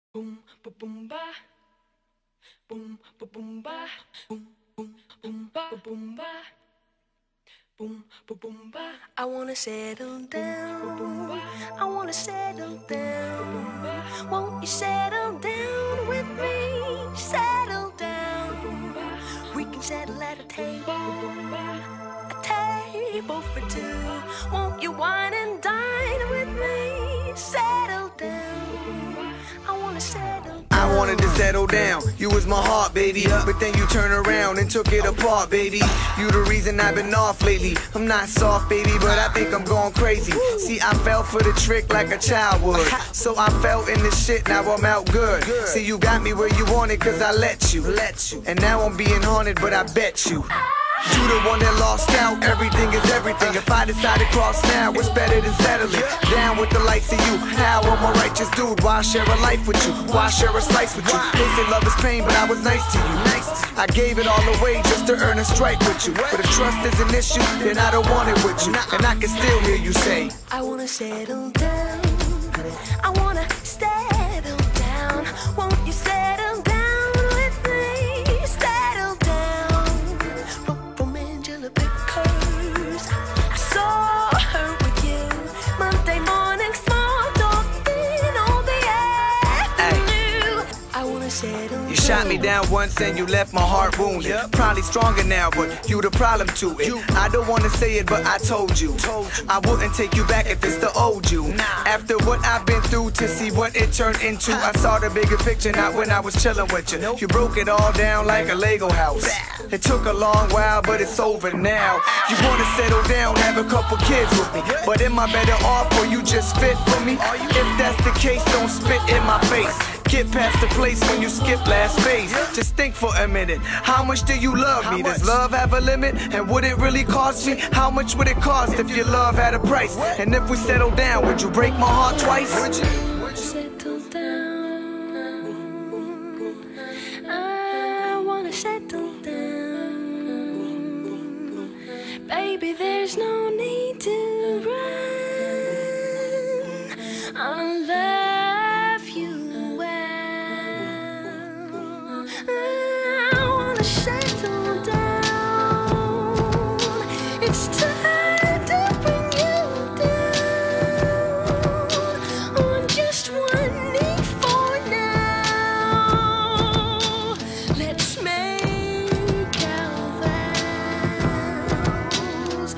Boom, ba boom ba. Boom, ba boom ba. Boom, boom, boom ba, boom ba. Boom, ba boom ba. I wanna settle down. I wanna settle down. Won't you settle down with me? Settle down. We can settle at a table for two. Won't you wine and dine with me? Settle down. I wanna settle down. I wanted to settle down, you was my heart, baby. But then you turned around and took it apart, baby. You the reason I've been off lately. I'm not soft, baby, but I think I'm going crazy. See, I fell for the trick like a child would. So I fell in this shit, now I'm out good. See, you got me where you wanted, cause I let you. And now I'm being haunted, but I bet you. You the one that lost out, everything is everything. If I decide to cross now, what's better than settling down with the likes of you? How I'm a righteous dude, why share a life with you? Why share a slice with you? They say love is pain, but I was nice to you. I gave it all away just to earn a strike with you. But if trust is an issue, then I don't want it with you. And I can still hear you say, I wanna settle down. I wanna settle down. Won't you settle down with me? Settle down. Wrote from Angela because I saw her with you Monday morning, small talking on the avenue. I wanna settle down. You shot me down once and you left my heart wounded. Probably stronger now, but you the problem to it. I don't wanna say it, but I told you I wouldn't take you back if it's the old you. After what I've been through to see what it turned into, I saw the bigger picture, not when I was chilling with you. You broke it all down like a Lego house. It took a long while, but it's over now. You wanna settle down, have a couple kids with me, but am I better off or you just fit for me? If that's the case, don't spit in my face. Get past the place when you skip last phase. Just think for a minute, how much do you love me? Does love have a limit? And would it really cost me? How much would it cost if your love had a price? And if we settle down, would you break my heart twice? Would you? Settle down. I wanna settle down. Baby, there's no need to run. I love you well. I wanna settle down. It's time to bring you down on just one knee for now. Let's make our vows.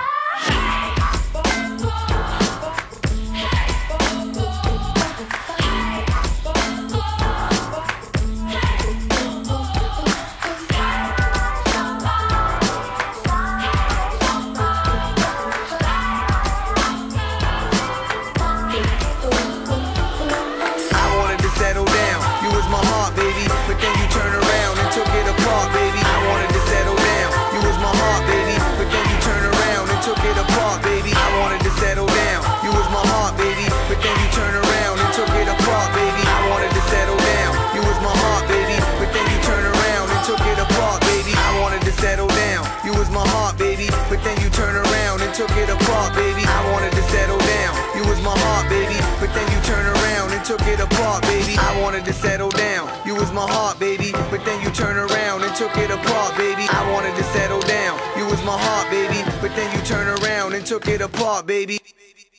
Settle down, you was my heart, baby, but then you turned around and took it apart, baby. I wanted to settle down, you was my heart, baby, but then you turned around and took it apart, baby. I wanted to settle down, you was my heart, baby, but then you turned around and took it apart, baby. I wanted to settle down, you was my heart, baby, but then you turned around and took it apart, baby. I wanted to settle down, you was my heart, baby, but then you turned around and took it apart, baby. I wanted to settle down, you was my heart, baby, but then you turned around and took it apart, baby. I wanted to settle down, you was my heart, baby, but then you turned around and took it apart, baby. I wanted to settle down, you was my heart, baby, but then you turned around and took it apart, baby.